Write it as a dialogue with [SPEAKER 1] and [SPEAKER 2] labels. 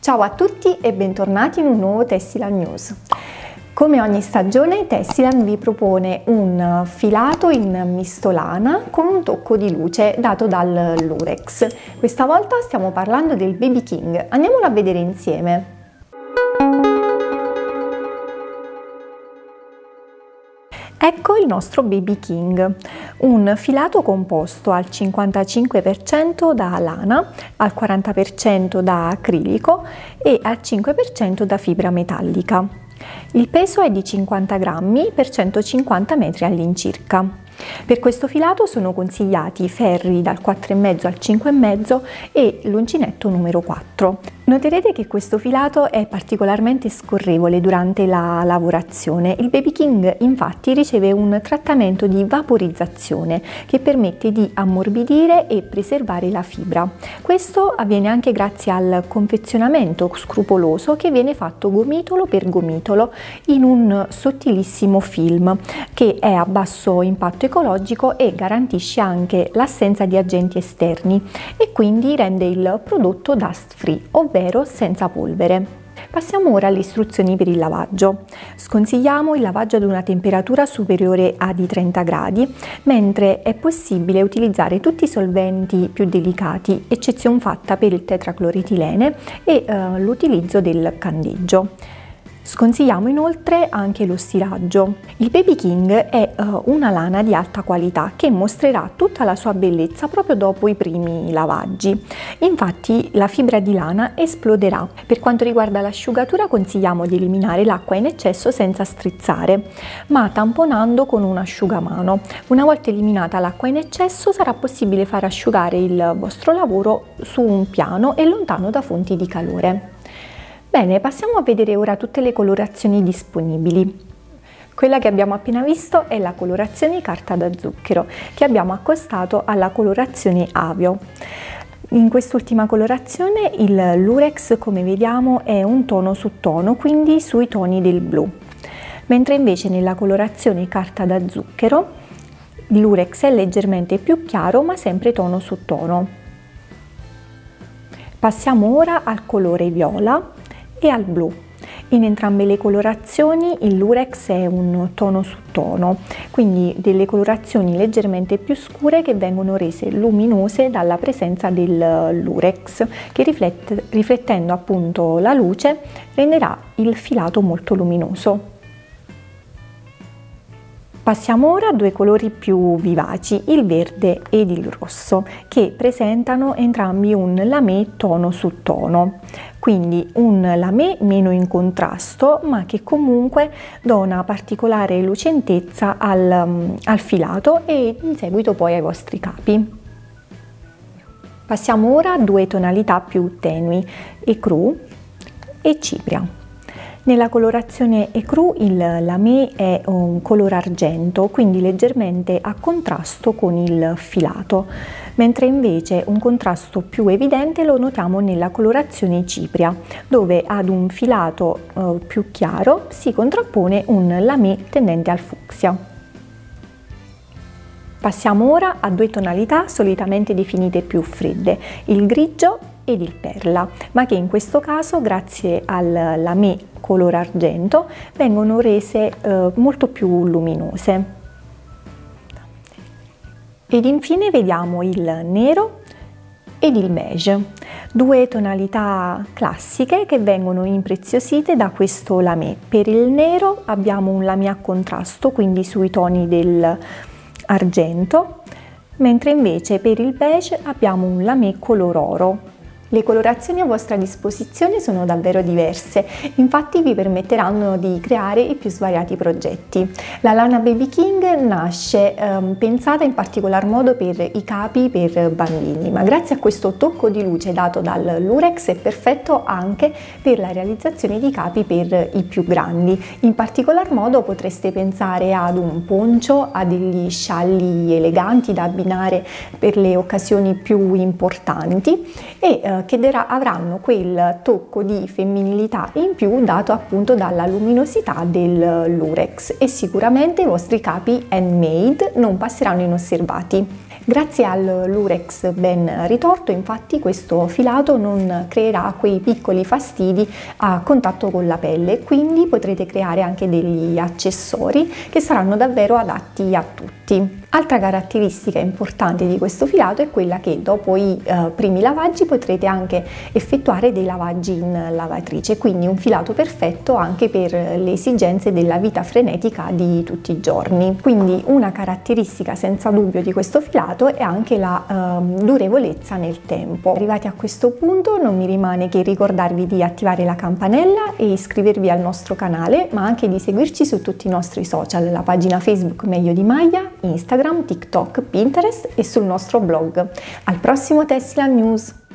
[SPEAKER 1] Ciao a tutti e bentornati in un nuovo Tessiland News. Come ogni stagione, Tessiland vi propone un filato in mistolana con un tocco di luce dato dal Lurex. Questa volta stiamo parlando del Baby King. Andiamolo a vedere insieme. Ecco il nostro Baby King, un filato composto al 55% da lana, al 40% da acrilico e al 5% da fibra metallica. Il peso è di 50 grammi per 150 metri all'incirca. Per questo filato sono consigliati ferri dal 4,5 al 5,5 e l'uncinetto numero 4. Noterete che questo filato è particolarmente scorrevole durante la lavorazione. Il Baby King infatti riceve un trattamento di vaporizzazione che permette di ammorbidire e preservare la fibra. Questo avviene anche grazie al confezionamento scrupoloso che viene fatto gomitolo per gomitolo in un sottilissimo film che è a basso impatto ecologico e garantisce anche l'assenza di agenti esterni e quindi rende il prodotto dust free, ovvero senza polvere. Passiamo ora alle istruzioni per il lavaggio. Sconsigliamo il lavaggio ad una temperatura superiore ai 30 gradi, mentre è possibile utilizzare tutti i solventi più delicati, eccezion fatta per il tetracloretilene e l'utilizzo del candeggio. Sconsigliamo inoltre anche lo stiraggio. Il Baby King è una lana di alta qualità che mostrerà tutta la sua bellezza proprio dopo i primi lavaggi. Infatti la fibra di lana esploderà. Per quanto riguarda l'asciugatura consigliamo di eliminare l'acqua in eccesso senza strizzare, ma tamponando con un asciugamano. Una volta eliminata l'acqua in eccesso sarà possibile far asciugare il vostro lavoro su un piano e lontano da fonti di calore. Bene, passiamo a vedere ora tutte le colorazioni disponibili. Quella che abbiamo appena visto è la colorazione carta da zucchero, che abbiamo accostato alla colorazione avio. In quest'ultima colorazione il Lurex, come vediamo, è un tono su tono, quindi sui toni del blu. Mentre invece nella colorazione carta da zucchero il Lurex è leggermente più chiaro, ma sempre tono su tono. Passiamo ora al colore viola e al blu. In entrambe le colorazioni il Lurex è un tono su tono, quindi delle colorazioni leggermente più scure che vengono rese luminose dalla presenza del Lurex che riflettendo appunto la luce renderà il filato molto luminoso. Passiamo ora a due colori più vivaci, il verde ed il rosso, che presentano entrambi un lamé tono su tono, quindi un lamé meno in contrasto ma che comunque dona particolare lucentezza al filato e in seguito poi ai vostri capi. Passiamo ora a due tonalità più tenui, ecru e cipria. Nella colorazione ecru il lamé è un color argento, quindi leggermente a contrasto con il filato, mentre invece un contrasto più evidente lo notiamo nella colorazione cipria, dove ad un filato più chiaro si contrappone un lamé tendente al fucsia. Passiamo ora a due tonalità solitamente definite più fredde, il grigio ed il perla, ma che in questo caso grazie al lamé color argento vengono rese molto più luminose. Ed infine vediamo il nero ed il beige, due tonalità classiche che vengono impreziosite da questo lamé. Per il nero abbiamo un lamé a contrasto, quindi sui toni dell'argento, mentre invece per il beige abbiamo un lamé color oro. Le colorazioni a vostra disposizione sono davvero diverse, infatti vi permetteranno di creare i più svariati progetti. La lana Baby King nasce pensata in particolar modo per i capi per bambini, ma grazie a questo tocco di luce dato dal Lurex è perfetto anche per la realizzazione di capi per i più grandi. In particolar modo potreste pensare ad un poncio, a degli scialli eleganti da abbinare per le occasioni più importanti e che avranno quel tocco di femminilità in più dato appunto dalla luminosità del Lurex e sicuramente i vostri capi handmade non passeranno inosservati. Grazie al lurex ben ritorto, infatti, questo filato non creerà quei piccoli fastidi a contatto con la pelle, quindi potrete creare anche degli accessori che saranno davvero adatti a tutti. Altra caratteristica importante di questo filato è quella che dopo i primi lavaggi potrete anche effettuare dei lavaggi in lavatrice, quindi un filato perfetto anche per le esigenze della vita frenetica di tutti i giorni. Quindi una caratteristica senza dubbio di questo filato è anche la durevolezza nel tempo. Arrivati a questo punto non mi rimane che ricordarvi di attivare la campanella e iscrivervi al nostro canale, ma anche di seguirci su tutti i nostri social, la pagina Facebook Meglio di Maglia, Instagram, TikTok, Pinterest e sul nostro blog. Al prossimo Tessiland News!